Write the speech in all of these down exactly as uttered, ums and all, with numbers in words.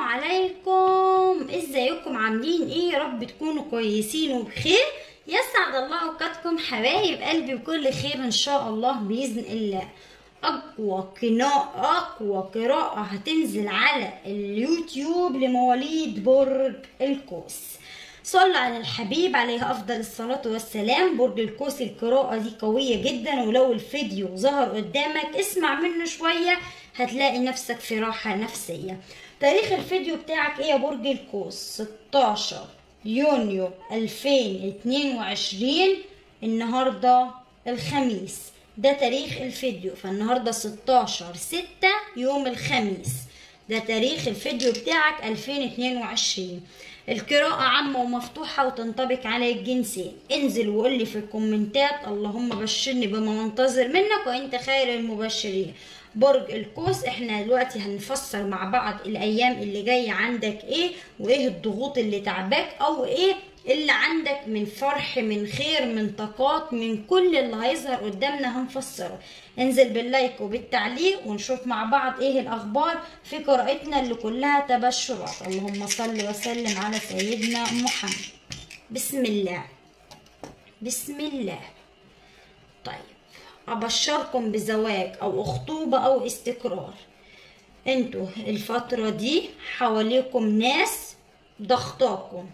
عليكم، ازيكم عاملين ايه؟ يا رب تكونوا كويسين وبخير. يسعد الله اوقاتكم حبايب قلبي بكل خير ان شاء الله باذن الله. اقوى قراءة اقوى قراءة هتنزل على اليوتيوب لمواليد برج القوس. صلى على الحبيب عليه افضل الصلاة والسلام. برج القوس القراءة دي قوية جدا، ولو الفيديو ظهر قدامك اسمع منه شوية هتلاقي نفسك في راحة نفسية. تاريخ الفيديو بتاعك ايه يا برج القوس؟ ستاشر يونيو ألفين واتنين وعشرين، النهارده الخميس، ده تاريخ الفيديو. فالنهارده ستاشر ستة يوم الخميس، ده تاريخ الفيديو بتاعك ألفين واتنين وعشرين. القراءة عامة ومفتوحة وتنطبق على الجنسين. انزل وقول لي في الكومنتات اللهم بشرني بما منتظر منك وانت خير المبشرين. برج القوس احنا دلوقتي هنفسر مع بعض الايام اللي جايه عندك ايه، وايه الضغوط اللي تعباك، او ايه اللي عندك من فرح من خير من طاقات من كل اللي هيظهر قدامنا هنفسره. انزل باللايك وبالتعليق ونشوف مع بعض ايه الاخبار في قراءتنا اللي كلها تبشرات. اللهم صل وسلم على سيدنا محمد. بسم الله بسم الله. طيب، ابشركم بزواج او خطوبة او استقرار. انتوا الفترة دي حواليكم ناس ضغطاكم،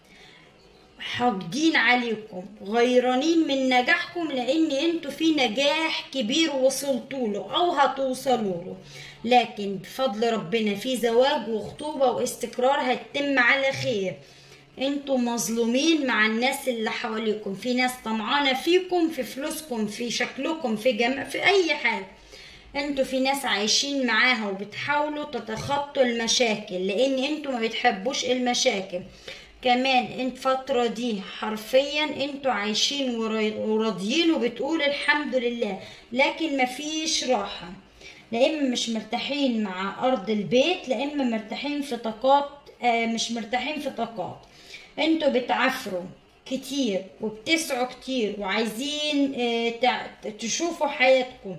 حاقدين عليكم، غيرانين من نجاحكم، لان انتوا في نجاح كبير وصلتوا له او هتوصلوا له، لكن بفضل ربنا في زواج وخطوبة واستقرار هتتم على خير. انتوا مظلومين مع الناس اللي حواليكم، في ناس طمعانة فيكم، في فلوسكم، في شكلكم، في جمع، في اي حاجة. انتوا في ناس عايشين معاها وبتحاولوا تتخطوا المشاكل، لان انتوا ما بتحبوش المشاكل. كمان انت فترة دي حرفيا انتوا عايشين وراضيين وبتقول الحمد لله، لكن مفيش راحة. لا اما مش مرتاحين مع ارض البيت، لا اما مرتاحين في طاقات آه مش مرتاحين في طاقات. انتوا بتعافروا كتير وبتسعوا كتير وعايزين اه تشوفوا حياتكم.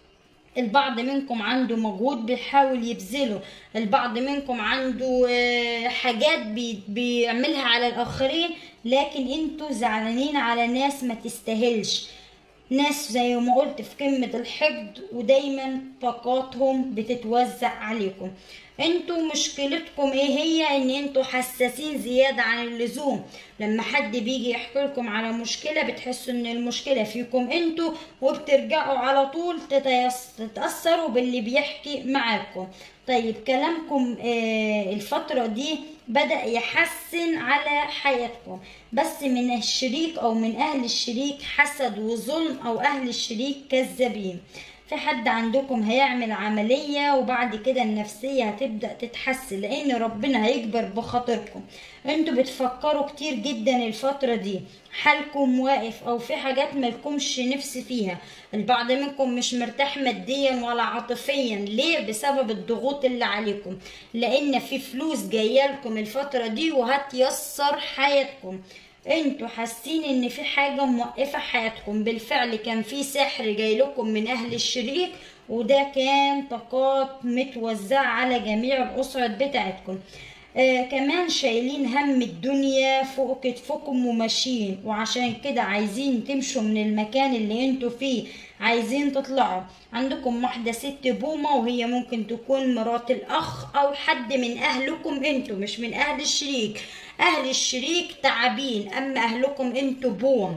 البعض منكم عنده مجهود بيحاول يبذله، البعض منكم عنده اه حاجات بي بيعملها على الاخرين، لكن انتوا زعلانين على ناس ما تستاهلش، ناس زي ما قلت في قمة الحقد، ودايما طاقاتهم بتتوزع عليكم. انتوا مشكلتكم ايه هي؟ ان انتوا حساسين زيادة عن اللزوم. لما حد بيجي يحكي لكم على مشكلة بتحسوا ان المشكلة فيكم انتوا، وبترجعوا على طول تتأثروا باللي بيحكي معاكم. طيب، كلامكم آه الفترة دي بدأ يحسن على حياتكم، بس من الشريك او من اهل الشريك حسد وظلم، او اهل الشريك كذابين. في حد عندكم هيعمل عملية وبعد كده النفسية هتبدأ تتحسن، لان ربنا هيكبر بخاطركم. انتوا بتفكروا كتير جدا الفترة دي، حالكم واقف او في حاجات مالكمش نفس فيها. البعض منكم مش مرتاح ماديا ولا عاطفيا. ليه؟ بسبب الضغوط اللي عليكم، لان في فلوس جايه لكم الفترة دي وهتيسر حياتكم. انتوا حاسين ان في حاجة موقفة حياتكم. بالفعل كان في سحر جاي لكم من اهل الشريك، وده كان طاقات متوزعة على جميع الاسرة بتاعتكم. آه كمان شايلين هم الدنيا فوق كتفكم وماشيين، وعشان كده عايزين تمشوا من المكان اللي انتوا فيه، عايزين تطلعوا. عندكم واحدة ست بومة، وهي ممكن تكون مرات الاخ او حد من اهلكم، انتوا مش من اهل الشريك. اهل الشريك تعبين، اما اهلكم انتوا بوم.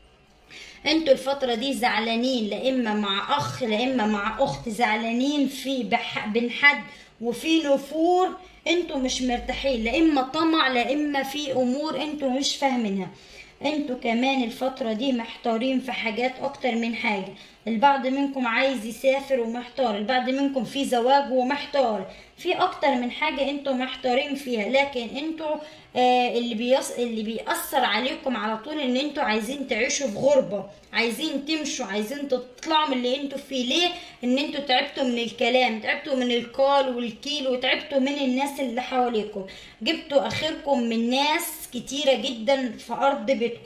انتوا الفترة دي زعلانين، لا اما مع اخ لا اما مع اخت، زعلانين في بين حد وفي نفور. انتوا مش مرتاحين، لا اما طمع لا اما في امور انتوا مش فاهمينها. انتوا كمان الفترة دي محتارين في حاجات اكتر من حاجة. البعض منكم عايز يسافر ومحتار، البعض منكم في زواج ومحتار، في اكتر من حاجة انتوا محتارين فيها. لكن انتوا آه اللي بيص... اللي بيأثر عليكم على طول ان انتوا عايزين تعيشوا في غربة، عايزين تمشوا، عايزين تطلعوا من اللي انتوا فيه. ليه؟ ان انتوا تعبتوا من الكلام، تعبتوا من القال والكيل، وتعبتوا من الناس اللي حواليكم. جبتوا اخركم من ناس كتيرة جدا في ارض بيتكم،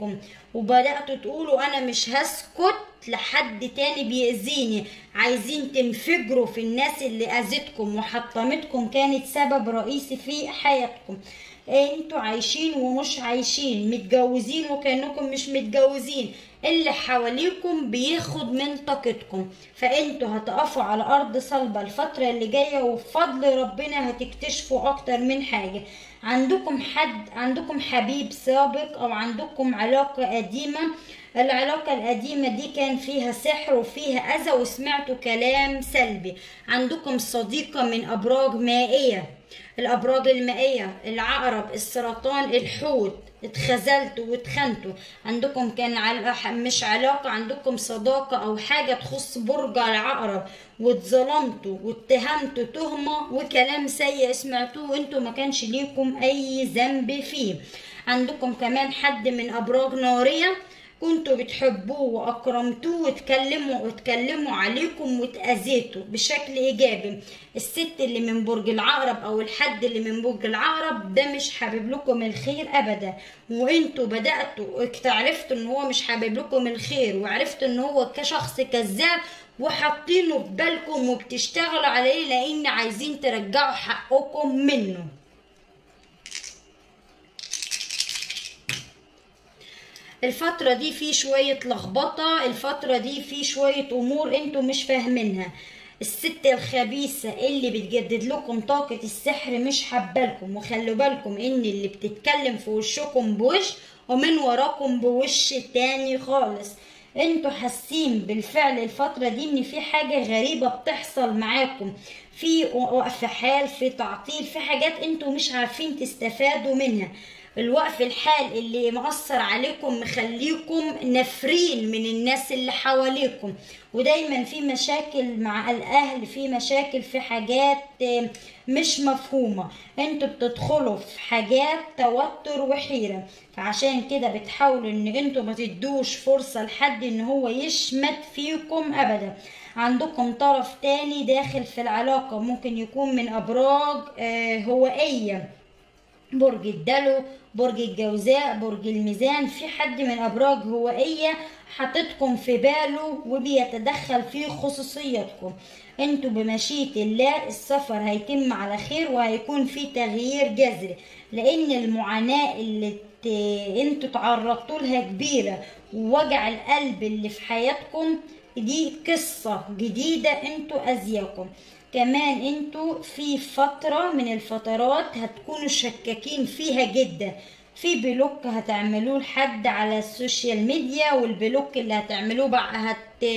وبدأتوا تقولوا انا مش هسكت لحد تاني بيأذيني، عايزين تنفجروا في الناس اللي اذتكم وحطمتكم كانت سبب رئيسي في حياتكم. انتوا عايشين ومش عايشين، متجوزين وكأنكم مش متجوزين، اللي حواليكم بياخد من طاقتكم. فانتوا هتقفوا على ارض صلبة الفترة اللي جاية، وبفضل ربنا هتكتشفوا اكتر من حاجة. عندكم حد، عندكم حبيب سابق او عندكم علاقة قديمة. العلاقة القديمة دي كان فيها سحر وفيها اذى وسمعتوا كلام سلبي. عندكم صديقة من ابراج مائية، الابراج المائية، العقرب، السرطان، الحوت، اتخذلتوا واتخنتوا. عندكم كان عل... مش علاقة، عندكم صداقة او حاجة تخص برج العقرب، واتظلمتوا واتهمتوا تهمة وكلام سيء سمعتوه وانتوا ما كانش ليكم اي ذنب فيه. عندكم كمان حد من ابراج نارية كنتوا بتحبوه واكرمتوه وتكلموا وتكلموا عليكم وتأذيتوا بشكل ايجابي. الست اللي من برج العقرب او الحد اللي من برج العقرب ده مش حابب لكم الخير ابدا، وانتوا بدأتوا عرفتوا ان هو مش حابب لكم الخير، وعرفتوا ان هو كشخص كذاب وحاطينه في بالكم وبتشتغلوا عليه لان عايزين ترجعوا حقكم منه. الفترة دي في شوية لخبطة، الفترة دي في شوية امور انتوا مش فاهمينها. الست الخبيثة اللي بتجدد لكم طاقة السحر مش حبالكم، وخلوا بالكم ان اللي بتتكلم في وشكم بوش ومن وراكم بوش تاني خالص. انتوا حاسين بالفعل الفترة دي ان في حاجة غريبة بتحصل معاكم، في وقف حال، في تعطيل، في حاجات انتوا مش عارفين تستفادوا منها. الوقف الحال اللي مأثر عليكم مخليكم نفرين من الناس اللي حواليكم، ودايما في مشاكل مع الاهل، في مشاكل في حاجات مش مفهومة. انتوا بتدخلوا في حاجات توتر وحيرة، فعشان كده بتحاولوا ان انتوا ما تدوش فرصة لحد ان هو يشمت فيكم ابدا. عندكم طرف تاني داخل في العلاقة، ممكن يكون من ابراج هوائية، برج الدلو، برج الجوزاء، برج الميزان. في حد من ابراج هوائيه حاططكم في باله وبيتدخل في خصوصياتكم. انتوا بمشيئه الله السفر هيتم على خير وهيكون في تغيير جذري، لان المعاناه اللي انتوا تعرضتوا لها كبيره، ووجع القلب اللي في حياتكم دي قصه جديده انتوا اذياكم. كمان انتوا في فترة من الفترات هتكونوا شكاكين فيها جدا، في بلوك هتعملوه لحد على السوشيال ميديا، والبلوك اللي هتعملوه بقى هت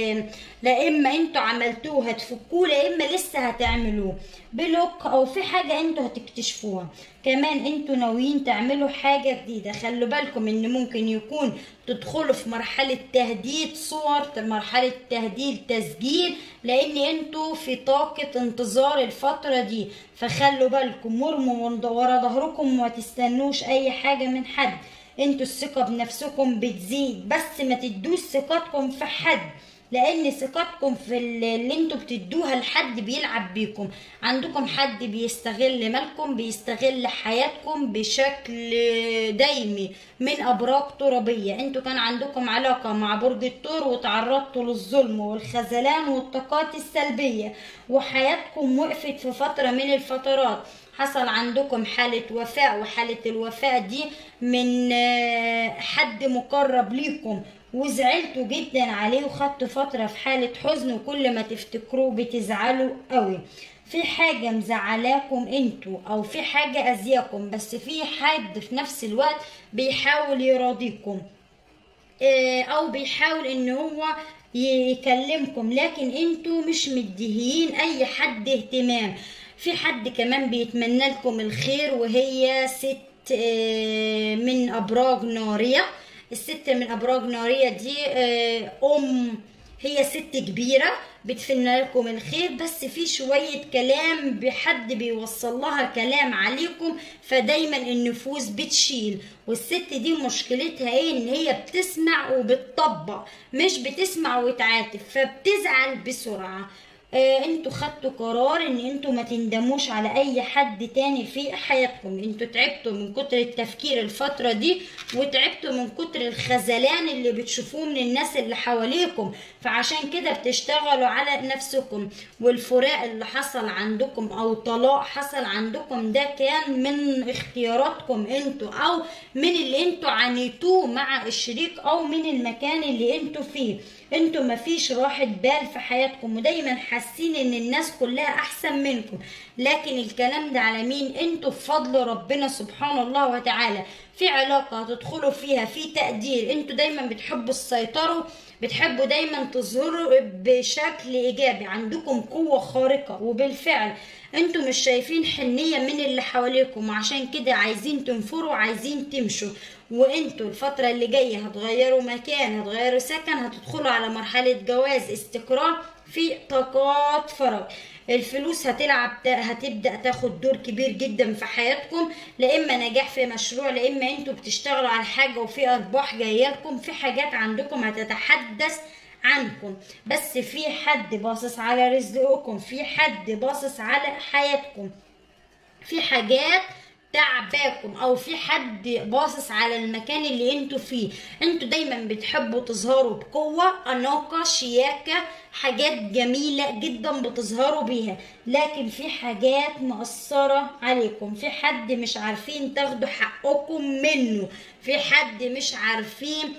لا اما انتوا عملتوه هتفكوه، لا اما لسه هتعملوه بلوك، او في حاجة انتوا هتكتشفوها. كمان انتوا ناويين تعملوا حاجة جديدة، خلوا بالكم ان ممكن يكون تدخلوا في مرحلة تهديد صور، مرحلة تهديد تسجيل، لان انتوا في طاقة انتظار الفترة دي. فخلوا بالكم، مرموا ورا ظهركم وما تستنوش اي حاجة من حد. انتوا الثقة بنفسكم بتزيد، بس ما تدوش ثقتكم في حد، لان ثقتكم في اللي انتوا بتدوها لحد بيلعب بيكم. عندكم حد بيستغل مالكم، بيستغل حياتكم بشكل دايمي من ابراج ترابيه. انتوا كان عندكم علاقه مع برج الثور وتعرضتوا للظلم والخذلان والطاقات السلبيه، وحياتكم وقفت في فتره من الفترات. حصل عندكم حالة وفاة، وحالة الوفاة دي من حد مقرب ليكم، وزعلتوا جدا عليه وخدتوا فترة في حالة حزن، وكل ما تفتكروه بتزعلوا قوي. في حاجة مزعلاكم انتوا، او في حاجة اذياكم، بس في حد في نفس الوقت بيحاول يراضيكم او بيحاول ان هو يكلمكم، لكن انتوا مش مديهين اي حد اهتمام. في حد كمان بيتمنى لكم الخير، وهي ست من ابراج نارية. الست من ابراج نارية دي ام، هي ست كبيرة بتفنى لكم الخير، بس في شوية كلام بحد بيوصل لها كلام عليكم، فدايما النفوس بتشيل. والست دي مشكلتها ايه؟ ان هي بتسمع وبتطبق، مش بتسمع وتعاتب، فبتزعل بسرعة. آه انتوا خدتوا قرار ان انتوا ما تندموش على اي حد تاني في حياتكم. انتوا تعبتوا من كتر التفكير الفترة دي، وتعبتوا من كتر الخذلان اللي بتشوفوه من الناس اللي حواليكم، فعشان كده بتشتغلوا على نفسكم. والفراق اللي حصل عندكم او طلاق حصل عندكم ده كان من اختياراتكم انتوا، او من اللي انتوا عانيتوه مع الشريك، او من المكان اللي انتوا فيه. انتوا مفيش راحة بال في حياتكم، ودايما حاسين ان الناس كلها احسن منكم، لكن الكلام ده على مين؟ انتوا بفضل ربنا سبحانه الله وتعالى. في علاقة هتدخلوا فيها في تقدير، انتوا دايما بتحبوا السيطرة، بتحبوا دايما تظهروا بشكل ايجابي، عندكم قوة خارقة، وبالفعل انتوا مش شايفين حنية من اللي حواليكم، وعشان كده عايزين تنفروا، عايزين تمشوا. وانتوا الفترة اللي جاية هتغيروا مكان، هتغيروا سكن، هتدخلوا على مرحلة جواز، استقرار، في طاقات فراغ. الفلوس هتلعب هتبدأ تاخد دور كبير جدا في حياتكم، لا اما نجاح في مشروع، لا اما انتوا بتشتغلوا على حاجة وفي ارباح جايه لكم، في حاجات عندكم هتتحدث عنكم. بس في حد باصص على رزقكم، في حد باصص على حياتكم، في حاجات تعباكم، او في حد باصص على المكان اللي انتوا فيه. انتوا دايما بتحبوا تظهروا بقوة، اناقة، شياكة، حاجات جميلة جدا بتظهروا بيها، لكن في حاجات مؤثرة عليكم، في حد مش عارفين تاخدوا حقكم منه، في حد مش عارفين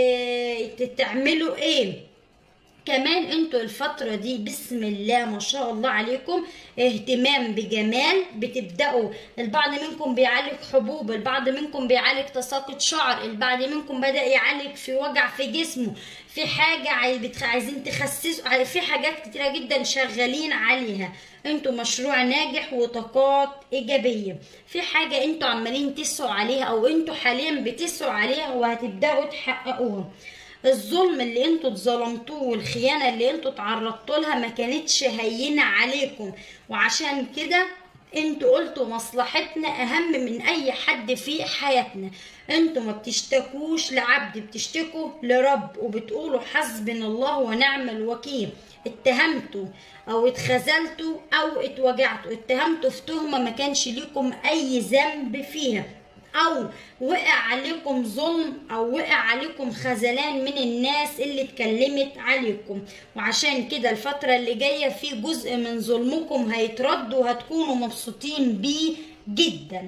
اه تعملوا ايه. كمان انتوا الفترة دي بسم الله ما شاء الله عليكم اهتمام بجمال، بتبدأوا البعض منكم بيعالج حبوب، البعض منكم بيعالج تساقط شعر، البعض منكم بدأ يعالج في وجع في جسمه، في حاجة عايزين تخسسوا، في حاجات كتيرة جدا شغالين عليها. انتوا مشروع ناجح وطاقات ايجابية، في حاجة انتوا عمالين تسعوا عليها، او انتوا حاليا بتسعوا عليها وهتبدأوا تحققوها. الظلم اللي انتوا اتظلمتوه والخيانة اللي انتوا تعرضتوا لها ما كانتش هينة عليكم، وعشان كده انتوا قلتوا مصلحتنا اهم من اي حد في حياتنا. انتوا ما بتشتكوش لعبد، بتشتكوا لرب، وبتقولوا حسبنا الله ونعم الوكيل. اتهمتوا او اتخذلتوا او اتوجعتوا، اتهمتوا في تهمة ما كانش ليكم اي ذنب فيها، او وقع عليكم ظلم، او وقع عليكم خذلان من الناس اللي اتكلمت عليكم، وعشان كده الفترة اللي جاية في جزء من ظلمكم هيترد، وهتكونوا مبسوطين بيه جدا.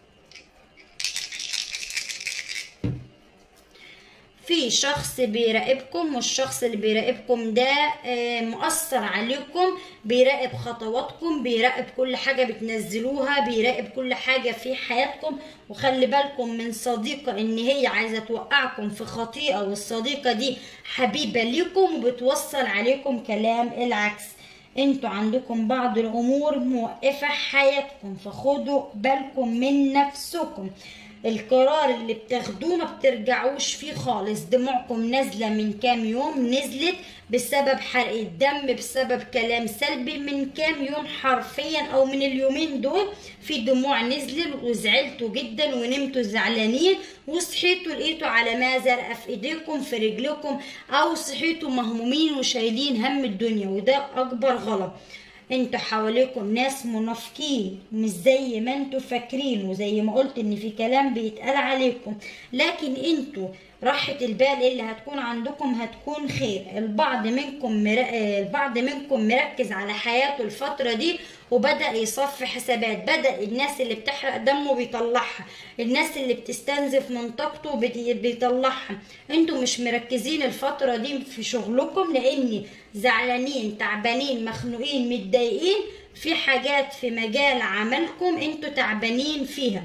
في شخص بيراقبكم، والشخص اللي بيراقبكم ده مؤثر عليكم، بيراقب خطواتكم، بيراقب كل حاجة بتنزلوها، بيراقب كل حاجة في حياتكم. وخلي بالكم من صديقة ان هي عايزة توقعكم في خطيئة، والصديقة دي حبيبة ليكم وبتوصل عليكم كلام العكس. انتوا عندكم بعض الامور موقفة حياتكم، فخدوا بالكم من نفسكم. القرار اللي بتاخدوه ما بترجعوش فيه خالص. دموعكم نازلة من كام يوم، نزلت بسبب حرق الدم، بسبب كلام سلبي من كام يوم حرفيا، او من اليومين دول في دموع نزلت، وزعلتوا جدا ونمتوا زعلانين، وصحيتوا لقيتوا على ما زرقة في ايديكم في رجلكم، او صحيتوا مهمومين وشايلين هم الدنيا، وده اكبر غلط. انتوا حواليكم ناس منافقين، مش زي ما انتوا فاكرين، وزي ما قلت ان في كلام بيتقال عليكم، لكن انتوا راحة البال اللي هتكون عندكم هتكون خير. البعض منكم مر... البعض منكم مركز على حياته الفترة دي، وبدأ يصفي حسابات، بدأ الناس اللي بتحرق دمه بيطلعها، الناس اللي بتستنزف من طاقته بيطلعها. انتوا مش مركزين الفترة دي في شغلكم، لان زعلانين، تعبانين، مخنوقين، متضايقين في حاجات في مجال عملكم انتوا تعبانين فيها.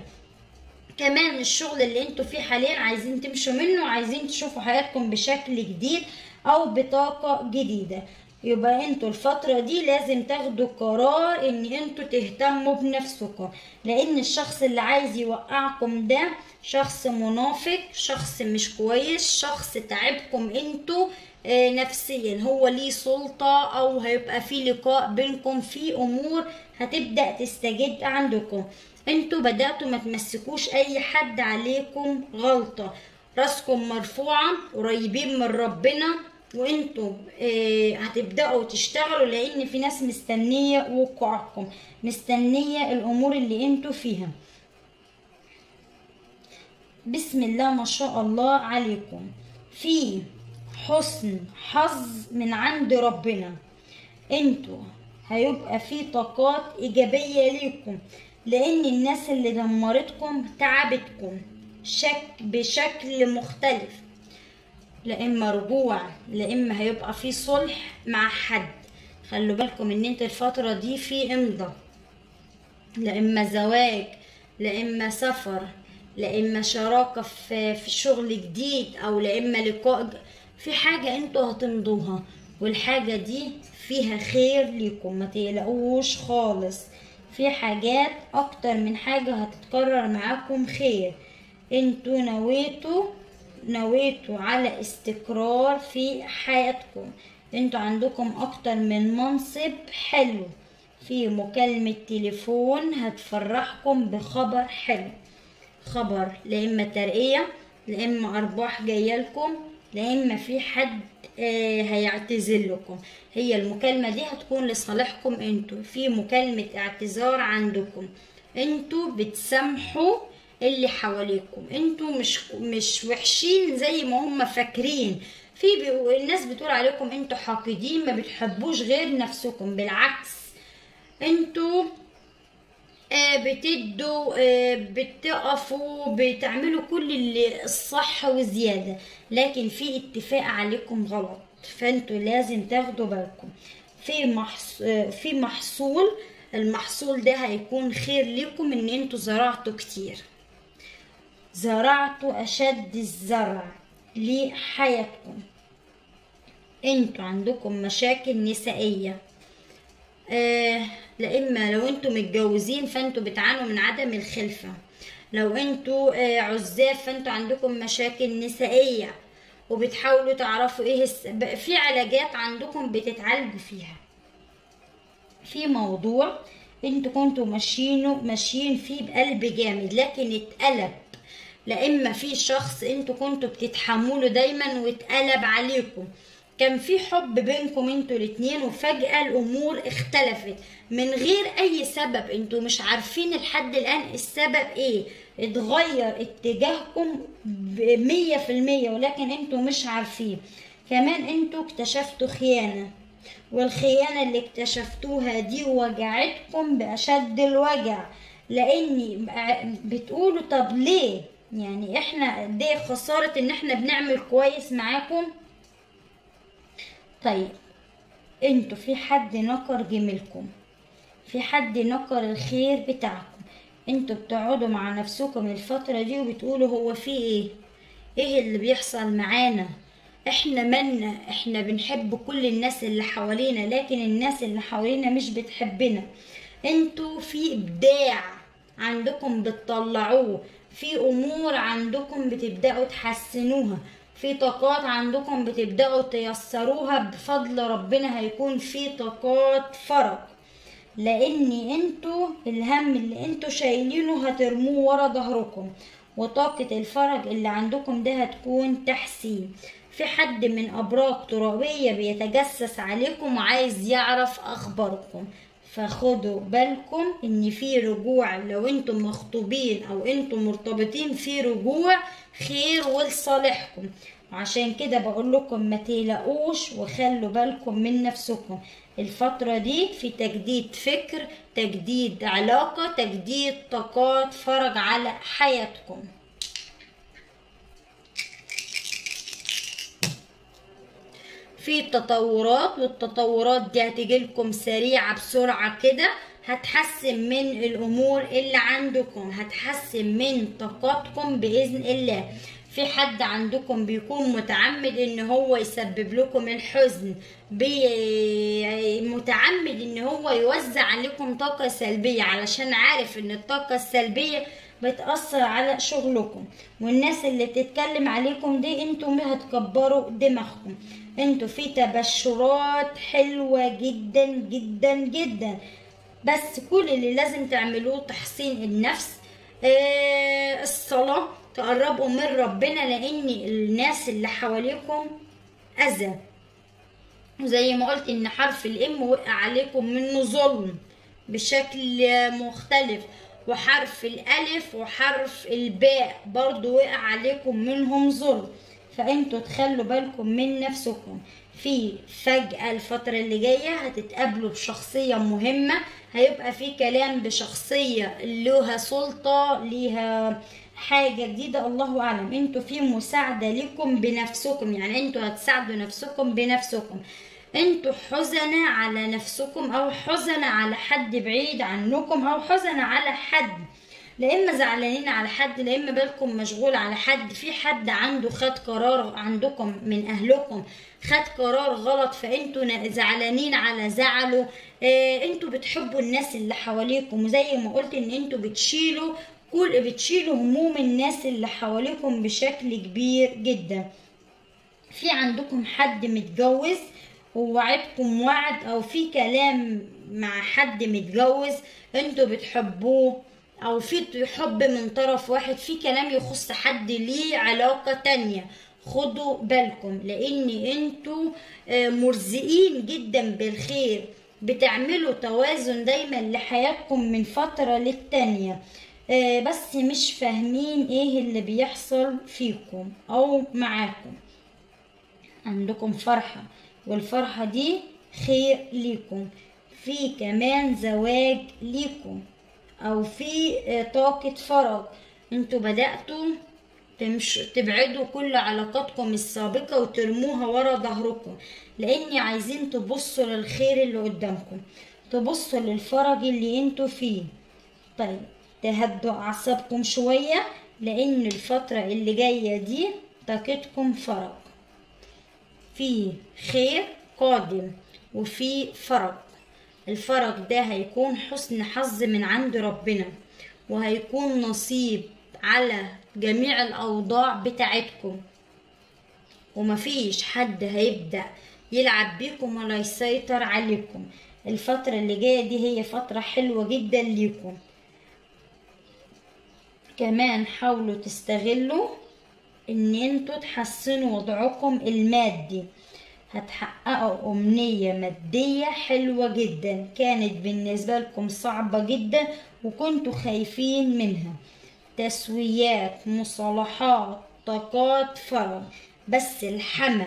كمان الشغل اللي انتوا فيه حاليا عايزين تمشوا منه، عايزين تشوفوا حياتكم بشكل جديد او بطاقة جديدة. يبقى انتوا الفترة دي لازم تاخدوا قرار ان انتوا تهتموا بنفسكم، لان الشخص اللي عايز يوقعكم ده شخص منافق، شخص مش كويس، شخص تعبكم انتوا اه نفسيا، هو ليه سلطة، او هيبقى في لقاء بينكم في امور هتبدأ تستجد عندكم. انتوا بدأتوا ما تمسكوش اي حد عليكم غلطة، راسكم مرفوعة، قريبين من ربنا، وانتوا اه هتبدأوا تشتغلوا، لان في ناس مستنية وقوعكم، مستنية الامور اللي انتوا فيها. بسم الله ما شاء الله عليكم، في حسن حظ من عند ربنا. انتوا هيبقى في طاقات ايجابية ليكم، لان الناس اللي دمرتكم تعبتكم شك بشكل مختلف، لا اما رجوع لا اما هيبقى في صلح مع حد. خلوا بالكم ان انت الفترة دي في امضى، لا اما زواج لا اما سفر لا اما شراكة في في شغل جديد، او لا اما لقاء في حاجة انتوا هتمضوها، والحاجة دي فيها خير ليكم، ما تقلقوش خالص. في حاجات اكتر من حاجة هتتكرر معاكم خير. انتوا نويتوا نويتوا على استقرار في حياتكم، انتوا عندكم اكتر من منصب حلو. في مكالمة تليفون هتفرحكم بخبر حلو، خبر لا اما ترقية لا اما ارباح جايه لكم، لا اما في حد آه هيعتذر لكم. هي المكالمه دي هتكون لصالحكم، انتوا في مكالمه اعتذار عندكم، انتوا بتسامحوا اللي حواليكم، انتوا مش مش وحشين زي ما هم فاكرين. في بي... الناس بتقول عليكم انتوا حاقدين، ما بتحبوش غير نفسكم، بالعكس انتوا بتدوا بتقفوا بتعملوا كل اللي الصح وزيادة، لكن في اتفاق عليكم غلط، فانتوا لازم تاخدوا بالكم. في محص... في محصول، المحصول ده هيكون خير لكم، ان انتوا زرعتوا كتير، زرعتوا اشد الزرع لحياتكم. انتوا عندكم مشاكل نسائية، آه لا اما لو انتوا متجوزين فانتوا بتعانوا من عدم الخلفة، لو انتوا آه عزاف فانتوا عندكم مشاكل نسائية وبتحاولوا تعرفوا ايه السبب. في علاجات عندكم بتتعالجوا فيها. في موضوع انتوا كنتوا ماشيينه ماشيين فيه بقلب جامد لكن اتقلب، لا اما في شخص انتوا كنتوا بتتحملوا دايما واتقلب عليكم. كان في حب بينكم انتوا الاتنين وفجأة الامور اختلفت من غير اي سبب، انتوا مش عارفين لحد الان السبب ايه. اتغير اتجاهكم بمية في المية ولكن انتوا مش عارفين. كمان انتوا اكتشفتوا خيانة، والخيانة اللي اكتشفتوها دي وجعتكم بأشد الوجع، لاني بتقولوا طب ليه يعني احنا دي خسارة ان احنا بنعمل كويس معاكم. طيب انتوا في حد نكر جميلكم، في حد نكر الخير بتاعكم، انتوا بتقعدوا مع نفسكم الفترة دي وبتقولوا هو في ايه ايه اللي بيحصل معانا، احنا منا احنا بنحب كل الناس اللي حوالينا لكن الناس اللي حوالينا مش بتحبنا. انتوا في ابداع عندكم بتطلعوه، في امور عندكم بتبدأوا تحسنوها، في طاقات عندكم بتبدأوا تيسروها بفضل ربنا. هيكون في طاقات فرج، لان انتوا الهم اللي انتوا شايلينه هترموه ورا ظهركم، وطاقة الفرج اللي عندكم ده هتكون تحسين. في حد من ابراج ترابية بيتجسس عليكم وعايز يعرف اخباركم، فخدوا بالكم ان في رجوع. لو انتم مخطوبين او انتم مرتبطين في رجوع خير ولصالحكم، وعشان كده بقول لكم ما تقلقوش وخلوا بالكم من نفسكم. الفترة دي في تجديد فكر، تجديد علاقة، تجديد طاقات فرج على حياتكم. في تطورات، والتطورات دي هتجيلكم سريعة بسرعة كده، هتحسن من الامور اللي عندكم، هتحسن من طاقاتكم بإذن الله. في حد عندكم بيكون متعمد ان هو يسبب لكم الحزن، متعمد ان هو يوزع عليكم طاقة سلبية علشان عارف ان الطاقة السلبية بتأثر على شغلكم، والناس اللي بتتكلم عليكم دي انتم هتكبروا دماغكم. انتوا في تبشرات حلوة جدا جدا جدا، بس كل اللي لازم تعملوه تحسين النفس، آه الصلاة، تقربوا من ربنا، لان الناس اللي حواليكم اذى وزي ما قلت ان حرف الام وقع عليكم منه ظلم بشكل مختلف، وحرف الالف وحرف الباء برضو وقع عليكم منهم ظلم. فانتوا تخلوا بالكم من نفسكم. في فجأة الفترة اللي جاية هتتقابلوا بشخصية مهمة، هيبقى في كلام بشخصية لها سلطة، ليها حاجة جديدة، الله أعلم. انتوا في مساعدة لكم بنفسكم، يعني انتوا هتساعدوا نفسكم بنفسكم. انتوا حزنة على نفسكم، او حزنة على حد بعيد عنكم، او حزنة على حد، لا اما زعلانين على حد، لا اما بالكم مشغول على حد. في حد عنده خد قرار عندكم من اهلكم، خد قرار غلط، فانتوا زعلانين على زعله. اه انتوا بتحبوا الناس اللي حواليكم، وزي ما قلت ان انتوا بتشيلوا كل بتشيلوا هموم الناس اللي حواليكم بشكل كبير جدا. في عندكم حد متجوز ووعدكم وعد، او في كلام مع حد متجوز انتوا بتحبوه، او في حب من طرف واحد، في كلام يخص حد ليه علاقة تانية. خدوا بالكم، لان انتوا مرزقين جدا بالخير، بتعملوا توازن دايما لحياتكم من فترة للتانية، بس مش فاهمين ايه اللي بيحصل فيكم او معاكم. عندكم فرحة، والفرحة دي خير ليكم. في كمان زواج ليكم، او في طاقة فرج. انتوا بدأتوا تمش... تبعدوا كل علاقاتكم السابقة وترموها ورا ظهركم، لاني عايزين تبصوا للخير اللي قدامكم، تبصوا للفرج اللي انتوا فيه. طيب تهدوا اعصابكم شوية، لان الفترة اللي جاية دي طاقتكم فرج، في خير قادم وفي فرج. الفرج ده هيكون حسن حظ من عند ربنا، وهيكون نصيب على جميع الأوضاع بتاعتكم، ومفيش حد هيبدأ يلعب بيكم ولا يسيطر عليكم. الفترة اللي جاية دي هي فترة حلوة جدا ليكم. كمان حاولوا تستغلوا ان انتوا تحسنوا وضعكم المادي، هتحققوا أمنية مادية حلوة جدا كانت بالنسبة لكم صعبة جدا وكنتوا خايفين منها. تسويات، مصالحات، طاقات فرج. بس الحما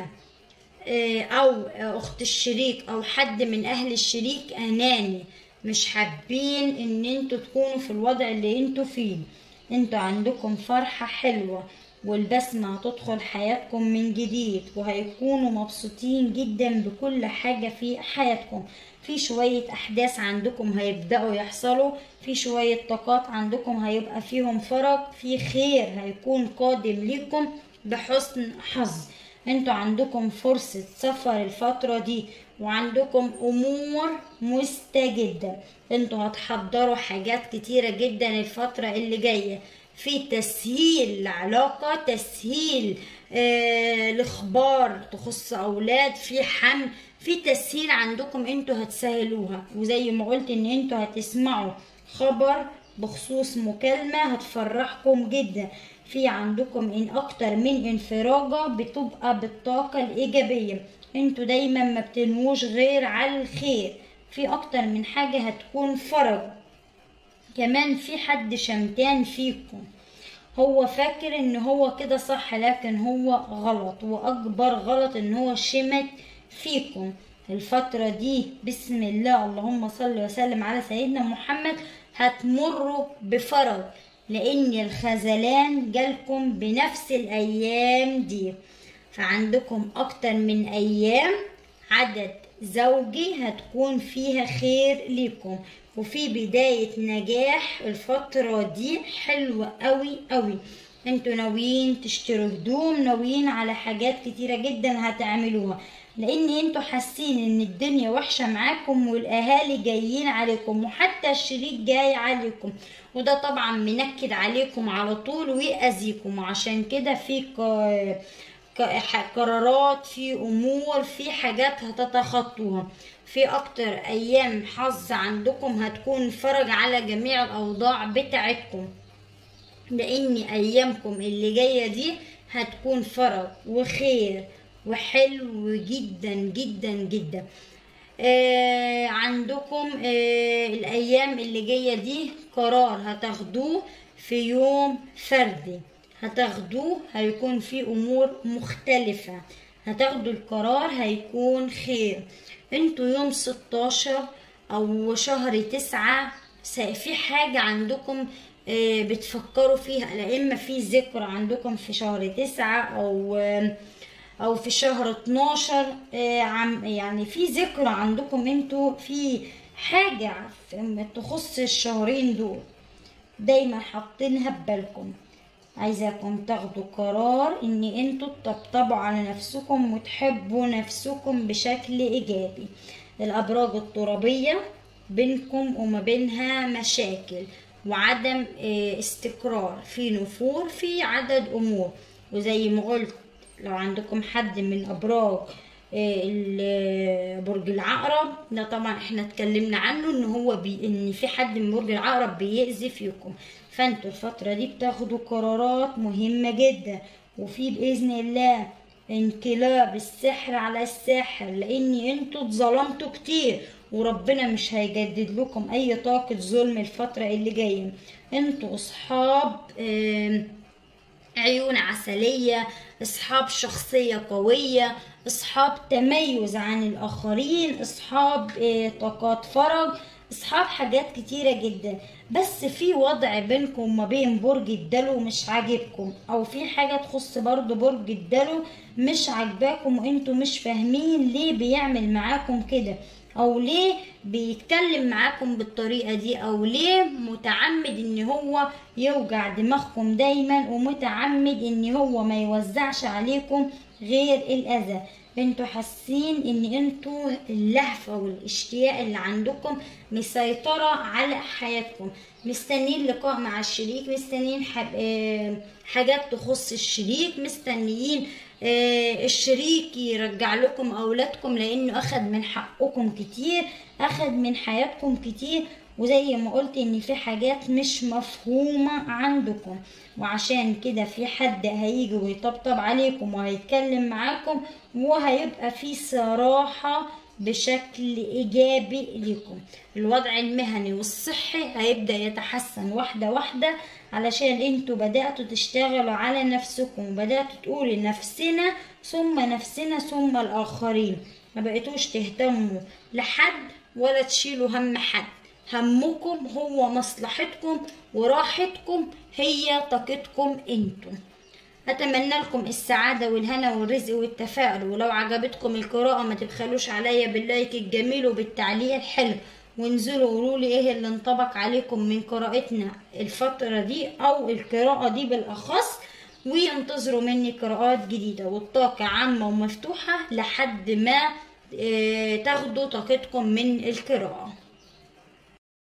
أو أخت الشريك أو حد من أهل الشريك أناني، مش حابين إن انتوا تكونوا في الوضع اللي انتوا فيه. انتوا عندكم فرحة حلوة، والبسمة هتدخل حياتكم من جديد، وهيكونوا مبسوطين جدا بكل حاجة في حياتكم. في شوية أحداث عندكم هيبدأوا يحصلوا، في شوية طاقات عندكم هيبقى فيهم فرج، في خير هيكون قادم لكم بحسن حظ. انتوا عندكم فرصة سفر الفترة دي، وعندكم أمور مستجدة. انتوا هتحضروا حاجات كتيرة جدا الفترة اللي جاية، في تسهيل العلاقة، تسهيل آه الاخبار تخص اولاد، في حمل، في تسهيل عندكم انتوا هتسهلوها. وزي ما قلت ان انتوا هتسمعوا خبر بخصوص مكالمة هتفرحكم جدا. في عندكم ان اكتر من انفراجة بتبقى بالطاقة الايجابية، انتوا دايما ما بتنوش غير على الخير. في اكتر من حاجة هتكون فرج. كمان في حد شمتان فيكم، هو فاكر ان هو كده صح، لكن هو غلط، واكبر غلط ان هو شمت فيكم. الفترة دي بسم الله اللهم صل وسلم على سيدنا محمد هتمروا بفرج، لان الخذلان جالكم بنفس الايام دي. فعندكم اكتر من ايام عدد زوجي هتكون فيها خير ليكم، وفي بداية نجاح. الفترة دي حلوة قوي قوي. انتوا ناويين تشتروا هدوم، ناويين على حاجات كتيرة جدا هتعملوها، لان انتوا حاسين ان الدنيا وحشة معاكم، والاهالي جايين عليكم، وحتى الشريك جاي عليكم، وده طبعا منكد عليكم على طول ويأذيكم. وعشان كده في قرارات، في امور، في حاجات هتتخطوها. في اكتر ايام حظ عندكم هتكون فرج على جميع الاوضاع بتاعتكم، لان ايامكم اللي جايه دي هتكون فرج وخير وحلو جدا جدا جدا. آه عندكم آه الايام اللي جايه دي قرار هتاخدوه في يوم فردي، هتاخدوه هيكون في امور مختلفه، هتاخدوا القرار هيكون خير. انتوا يوم ستاشر او شهر تسعة في حاجه عندكم آه بتفكروا فيها، لا اما في ذكرى عندكم في شهر تسعة او آه او في شهر اتناشر، آه عم يعني في ذكرى عندكم انتوا في حاجة تخص الشهرين دول دايما حاطينها ببالكم. عايزاكم تاخدوا قرار ان انتوا تطبطبوا على نفسكم وتحبوا نفسكم بشكل ايجابي. الابراج الترابية بينكم وما بينها مشاكل وعدم آه استقرار، في نفور في عدد امور. وزي ما قلت لو عندكم حد من ابراج برج العقرب، ده طبعا احنا اتكلمنا عنه ان هو بي ان في حد من برج العقرب بيأذي فيكم، فانتوا الفترة دي بتاخدوا قرارات مهمة جدا، وفي بإذن الله انقلاب السحر على الساحر، لان انتوا اتظلمتوا كتير وربنا مش هيجدد لكم اي طاقة ظلم الفترة اللي جاية. انتوا اصحاب اه عيون عسلية، اصحاب شخصية قوية، اصحاب تميز عن الاخرين، اصحاب اه طاقات فرج، اصحاب حاجات كتيرة جدا. بس في وضع بينكم وما بين برج الدلو مش عاجبكم، او في حاجة تخص برضو برج الدلو مش عاجباكم وانتوا مش فاهمين ليه بيعمل معاكم كده، او ليه بيتكلم معاكم بالطريقة دي، او ليه متعمد ان هو يوجع دماغكم دايما ومتعمد ان هو ما يوزعش عليكم غير الاذى. انتوا حاسين ان انتوا اللهفة والاشتياق اللي عندكم مسيطرة على حياتكم، مستنيين لقاء مع الشريك، مستنيين حاجات تخص الشريك، مستنيين الشريك يرجع لكم اولادكم لانه اخد من حقكم كتير، اخد من حياتكم كتير. وزي ما قلت ان في حاجات مش مفهومة عندكم، وعشان كده في حد هيجي ويطبطب عليكم وهيتكلم معاكم وهيبقى في صراحة بشكل ايجابي لكم. الوضع المهني والصحي هيبدأ يتحسن واحدة واحدة، علشان انتوا بدأتوا تشتغلوا على نفسكم وبدأتوا تقولوا نفسنا ثم نفسنا ثم الاخرين، ما بقيتوش تهتموا لحد ولا تشيلوا هم حد. همكم هو مصلحتكم وراحتكم هي طاقتكم انتوا. اتمنى لكم السعادة والهنا والرزق والتفاؤل، ولو عجبتكم القراءة ما تبخلوش عليا باللايك الجميل وبالتعليق الحلو، وانزلوا قولوا لي ايه اللي انطبق عليكم من قراءتنا الفترة دي او القراءة دي بالاخص، وينتظروا مني قراءات جديدة. والطاقة عامة ومفتوحة لحد ما تاخدوا طاقتكم من القراءة.